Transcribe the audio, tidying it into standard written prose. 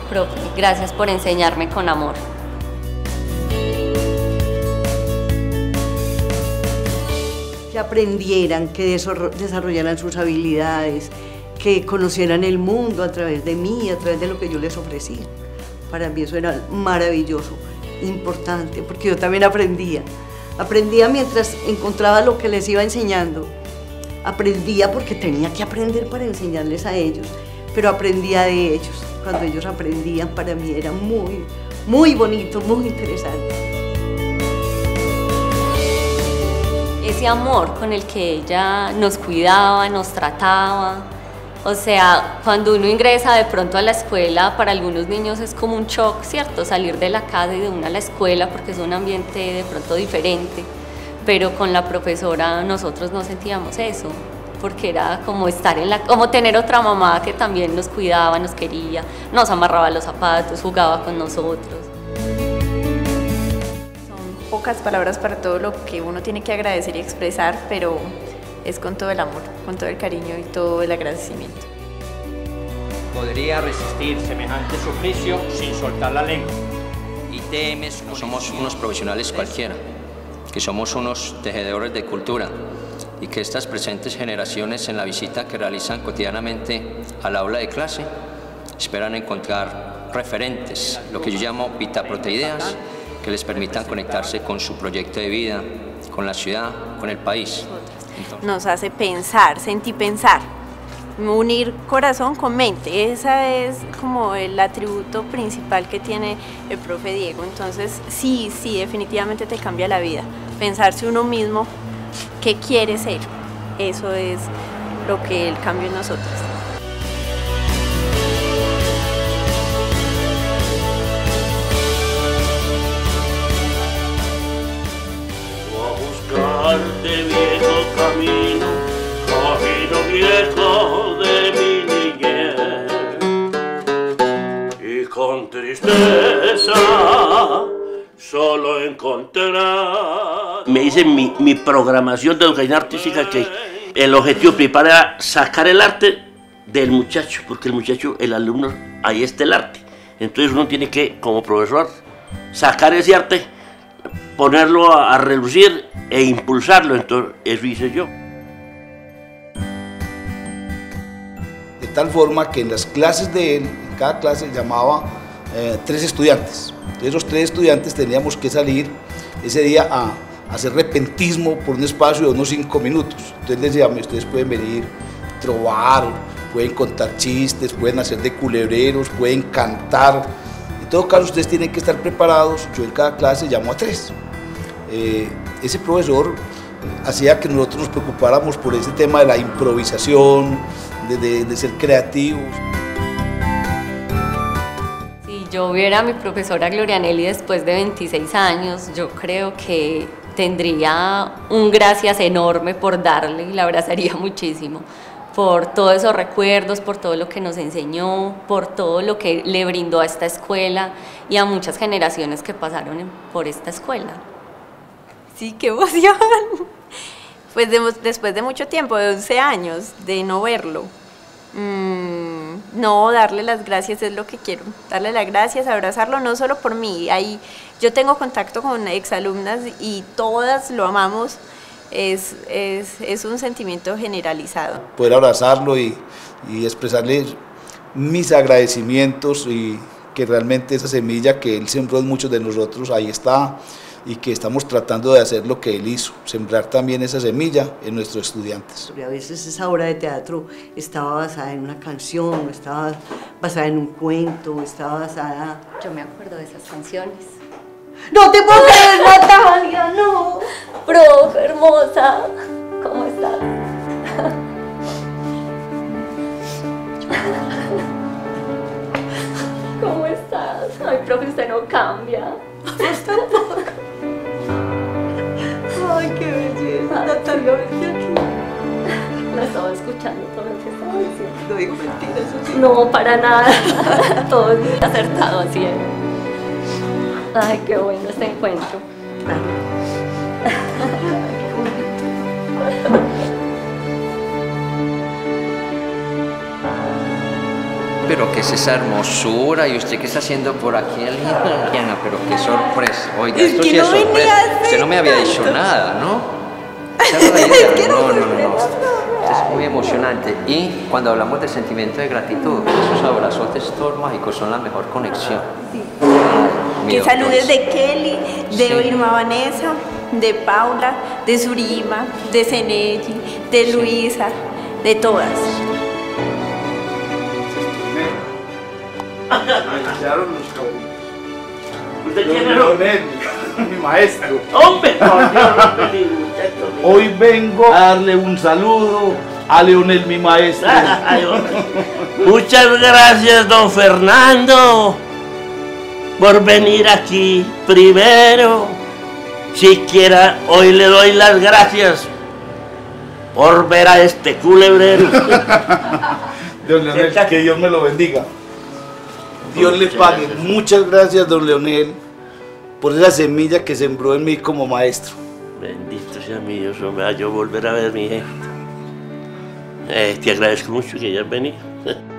profe, gracias por enseñarme con amor. Que aprendieran, que desarrollaran sus habilidades, que conocieran el mundo a través de mí, a través de lo que yo les ofrecía. Para mí eso era maravilloso, importante, porque yo también aprendía. Aprendía mientras encontraba lo que les iba enseñando. Aprendía porque tenía que aprender para enseñarles a ellos, pero aprendía de ellos. Cuando ellos aprendían, para mí era muy, muy bonito, muy interesante. Ese amor con el que ella nos cuidaba, nos trataba. O sea, cuando uno ingresa de pronto a la escuela, para algunos niños es como un shock, ¿cierto? Salir de la casa y de una a la escuela porque es un ambiente de pronto diferente. Pero con la profesora nosotros no sentíamos eso, porque era como estar como tener otra mamá que también nos cuidaba, nos quería, nos amarraba los zapatos, jugaba con nosotros. Pocas palabras para todo lo que uno tiene que agradecer y expresar, pero es con todo el amor, con todo el cariño y todo el agradecimiento. Podría resistir semejante suplicio sin soltar la lengua. No somos unos profesionales cualquiera, que somos unos tejedores de cultura y que estas presentes generaciones en la visita que realizan cotidianamente al aula de clase esperan encontrar referentes, lo que yo llamo vitaproteideas, que les permitan conectarse con su proyecto de vida, con la ciudad, con el país. Nos hace pensar, sentir pensar, unir corazón con mente. Ese es como el atributo principal que tiene el profe Diego. Entonces sí, definitivamente te cambia la vida. Pensarse uno mismo qué quiere ser, eso es lo que él cambia en nosotros. De viejo camino, camino viejo de mi niñez, y con tristeza solo encontrar. Me hice mi programación de educación artística, que el objetivo principal era sacar el arte del muchacho, porque el muchacho, el alumno, ahí está el arte. Entonces uno tiene que, como profesor, sacar ese arte, ponerlo a relucir e impulsarlo. Entonces eso hice yo. De tal forma que en las clases de él, en cada clase llamaba 3 estudiantes. Entonces esos 3 estudiantes teníamos que salir ese día a hacer repentismo por un espacio de unos 5 minutos. Entonces les decía, ustedes pueden venir, trovar, pueden contar chistes, pueden hacer de culebreros, pueden cantar. En todo caso ustedes tienen que estar preparados. Yo en cada clase llamo a 3. Ese profesor hacía que nosotros nos preocupáramos por ese tema de la improvisación, de ser creativos. Si yo viera a mi profesora Gloria Nelly después de 26 años, yo creo que tendría un gracias enorme por darle, y la abrazaría muchísimo, por todos esos recuerdos, por todo lo que nos enseñó, por todo lo que le brindó a esta escuela y a muchas generaciones que pasaron por esta escuela. Sí, qué emoción. Pues después de mucho tiempo, de 11 años, de no verlo, no, darle las gracias es lo que quiero, darle las gracias, abrazarlo, no solo por mí. Ahí yo tengo contacto con exalumnas y todas lo amamos, es un sentimiento generalizado. Poder abrazarlo y expresarle mis agradecimientos, y que realmente esa semilla que él sembró en muchos de nosotros, ahí está, y que estamos tratando de hacer lo que él hizo, sembrar también esa semilla en nuestros estudiantes. A veces esa obra de teatro estaba basada en una canción, estaba basada en un cuento, estaba basada... Yo me acuerdo de esas canciones. ¡No te puedo creer, Natalia! ¡No! Profe, hermosa, ¿cómo estás? ¿Cómo estás? Ay, profe, usted no cambia. Vos tampoco. Ay, qué belleza, Natalia, vente aquí. No estaba escuchando todo lo que estaba diciendo. No digo mentiras, eso sí. No, para nada. Todo es muy acertado, así es. Ay, qué bueno este encuentro. pero ¿qué es esa hermosura? ¿Y usted qué está haciendo por aquí, Diana? Pero qué sorpresa. Oiga, esto sí es sorpresa. Usted no me había dicho nada, ¿no? No. Es muy emocionante. Y cuando hablamos de sentimiento de gratitud, esos abrazotes todos mágicos son la mejor conexión. Que saludes de Kelly, de Irma Vanessa, de Paula, de Surima, de Zeneji, de Luisa, de todas. ¿Usted quién es? Leonel, mi maestro. ¡Hombre! Hoy vengo a darle un saludo a Leonel, mi maestro. Muchas gracias, don Fernando, por venir aquí primero. Siquiera hoy le doy las gracias por ver a este culebrero. Don Leonel, que Dios me lo bendiga. Dios le pague. Muchas gracias, don Leonel, por esa semilla que sembró en mí como maestro. Bendito sea mi Dios, hombre, a yo volver a ver a mi gente. Te agradezco mucho que hayas venido.